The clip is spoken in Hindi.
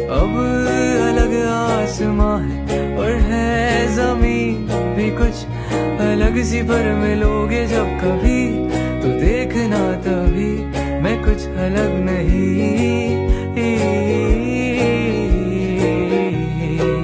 अब अलग आसमां है और है जमीन भी कुछ अलग सी, पर मिलोगे जब कभी